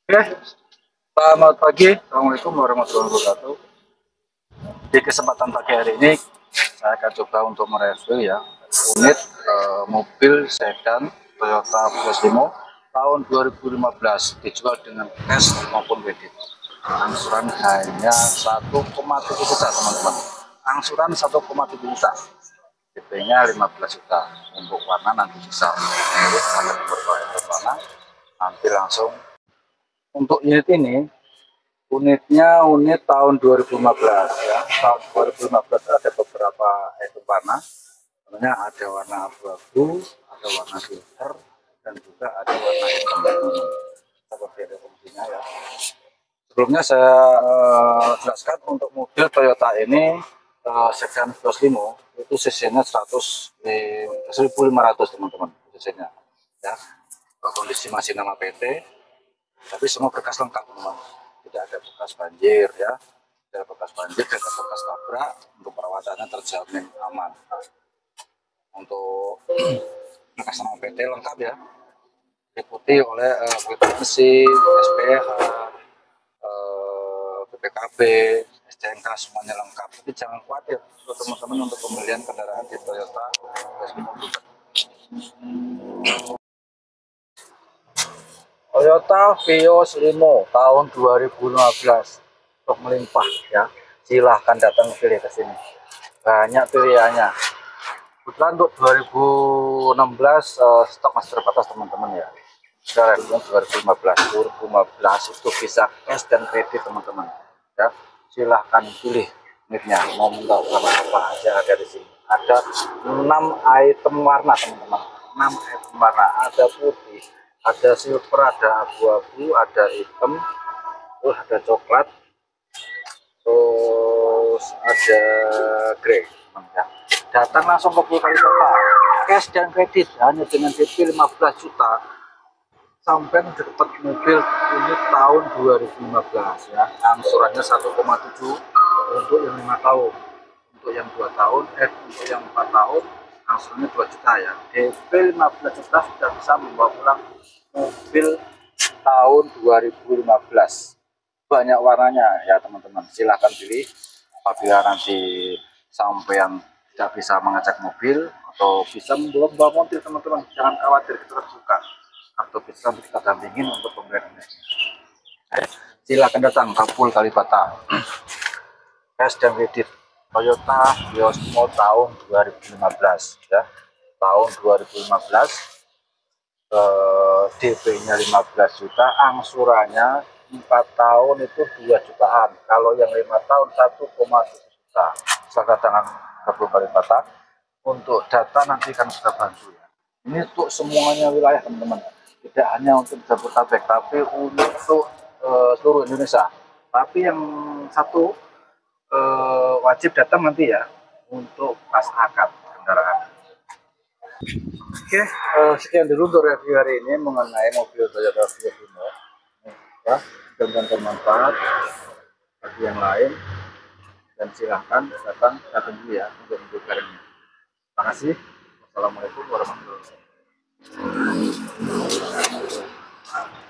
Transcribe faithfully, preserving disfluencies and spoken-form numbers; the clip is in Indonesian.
Oke, selamat pagi. Assalamualaikum warahmatullahi wabarakatuh. Di kesempatan pagi hari ini, saya akan coba untuk mereview ya unit eh, mobil sedan Toyota Vios Limo tahun dua ribu lima belas dijual dengan cash maupun kredit. Angsuran hanya satu koma tujuh juta teman-teman. Angsuran satu koma tujuh juta. D P-nya lima belas juta. Untuk warna nanti bisa milih ada beberapa warna. Nanti langsung untuk unit ini, unitnya unit tahun dua ribu lima belas ya. Tahun dua ribu lima belas ada beberapa item warna. Sebenarnya ada warna abu-abu, ada warna silver, dan juga ada warna hitam. Seperti ada fungsinya ya. Sebelumnya saya uh, jelaskan untuk mobil Toyota ini uh, sedan Vios Limo itu cc-nya seribu lima ratus teman-teman cc-nya ya. Kondisi masih nama P T, tapi semua berkas lengkap teman, tidak ada bekas banjir ya, tidak ada bekas banjir, tidak ada bekas tabrak. Untuk perawatannya terjamin aman. Untuk bekas nama P T lengkap ya, diikuti oleh uh, kwitansi, S P H, uh, B P K B, S T N K, semuanya lengkap. Jadi jangan khawatir untuk teman-teman untuk pembelian kendaraan di Toyota Vios Limo. Toyota Vios Limo tahun dua ribu lima belas untuk melimpah ya. Silahkan datang pilih ke sini. Banyak pilihannya. Kebetulan untuk dua ribu enam belas uh, stok masih terbatas teman-teman ya. Sekarang dua ribu lima belas, dua ribu lima belas itu bisa cash dan kredit teman-teman. Ya, silahkan pilih unitnya. Mau minta warna apa aja ada di sini. Ada enam item warna teman-teman. enam item warna. Ada putih, ada silver, ada abu-abu, ada hitam, terus ada coklat, terus ada grey. Ya. Datang langsung ke Pulau Kota, cash dan kredit hanya dengan D P lima belas juta sampai dapat mobil ini tahun dua ribu lima belas ya. Angsurannya satu koma tujuh untuk yang lima tahun, untuk yang dua tahun, eh untuk yang empat tahun angsurannya dua juta ya. D P lima belas juta sudah bisa membawa pulang mobil tahun dua ribu lima belas. Banyak warnanya ya teman-teman, silahkan pilih. Apabila nanti sampai yang tidak bisa mengecek mobil atau bisa membawa mobil teman-teman, jangan khawatir, kita terbuka atau bisa kita dampingin untuk pembelian ini. Silahkan datang ke Pul Kalibata. Cash dan kredit Toyota Vios Limo tahun dua ribu lima belas ya. Tahun dua ribu lima belas, eh, D P-nya lima belas juta, angsurannya empat tahun itu dua jutaan. Kalau yang lima tahun satu koma tujuh juta. Silahkan datang ke Pul Kalibata. Untuk data nanti kan sudah bantu ya. Ini untuk semuanya wilayah teman-teman, tidak hanya untuk Jabodetabek, tapi untuk uh, seluruh Indonesia. Tapi yang satu uh, wajib datang nanti ya untuk pas akad kendaraan. Oke, uh, sekian dulu untuk review hari ini mengenai mobil Toyota Vios Limo. Ya, dan bermanfaat bagi yang lain, dan silahkan datang datang dulu ya untuk membeli ini. Terima kasih. Wassalamualaikum warahmatullahi wabarakatuh.